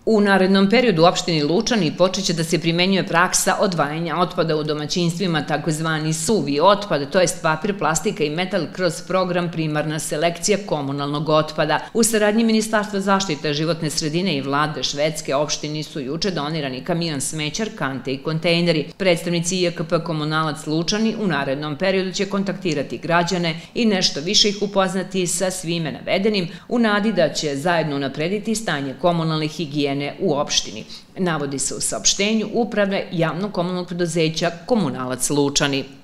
U narednom periodu u opštini Lučani počeće da se primenjuje praksa odvajanja otpada u domaćinstvima, takozvani suvi otpad, to jest papir, plastika i metal kroz program Primarna selekcija komunalnog otpada. U saradnji Ministarstva zaštite životne sredine i vlade Švedske opštini su juče donirani kamion smećar, kante i kontejneri. Predstavnici IAKP Komunalac Lučani u narednom periodu će kontaktirati građane i nešto više ih upoznati sa svime navedenim u nadi da će zajedno unaprediti stanje komunalne higijene u opštini, navodi se u saopštenju Uprave javnog komunalnog preduzeća Komunalac Lučani.